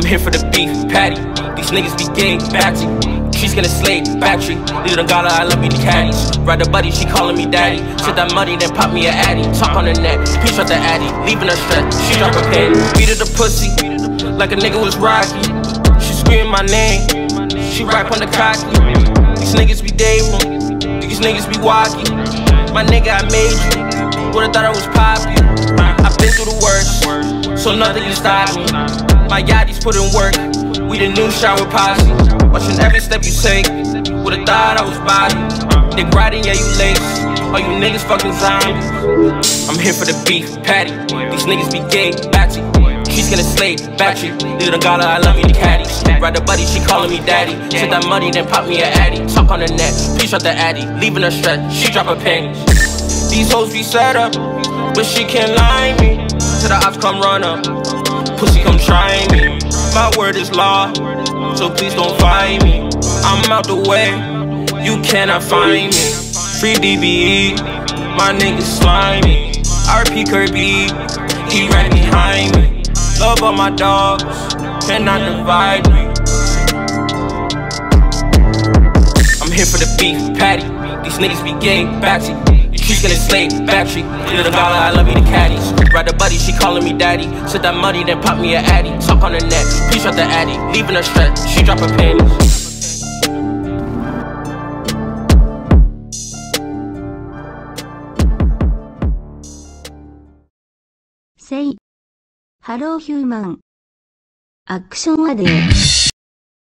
here for the beef patty. These niggas be gay, Batchry. She's gonna slay, Batchry. Little gala, I love me the caddies. Ride the buddy, she calling me daddy. Sit that money, then pop me a addy. Talk on the net, peace out the addy. Leaving her stretch, she drop a pen. Beat her the pussy, like a nigga was Rocky. She screaming my name, she ripe on the cocky. These niggas be day room, these niggas be walkie. My nigga, I made you, would've thought I was poppy. I've been through the worst, so nothing can stop me. My yachties put in work, we the new shower posse. Watching every step you take, would've thought I was body. Dick riding, yeah you lace, all you niggas fucking zombies. I'm here for the beef patty, these niggas be gay, Batchry. She's gonna slay, Batchry. Little gala, I love me the caddies. Ride the buddy, she calling me daddy. Sit that money, then pop me a addy. Talk on the net, peace out the addy. Leaving her stretch, she drop a penny. These hoes be set up, but she can't lie me. Till the ops come run up, pussy come try me. My word is law, so please don't find me. I'm out the way, you cannot find me. Free DBE, my niggas slimy. RP Kirby, he right behind me. Love all my dogs, cannot divide me. I'm here for the beef patty, these niggas be gay, Batchry. She's gonna slay, Batchry. Little gala, I love me the caddies. Ride the buddy, she calling me daddy. Sit that money, then pop me a addy. Talk on the net, peace out the addy. Leaving her stretch, she drop her pennies. Say Hello Human アクションアデー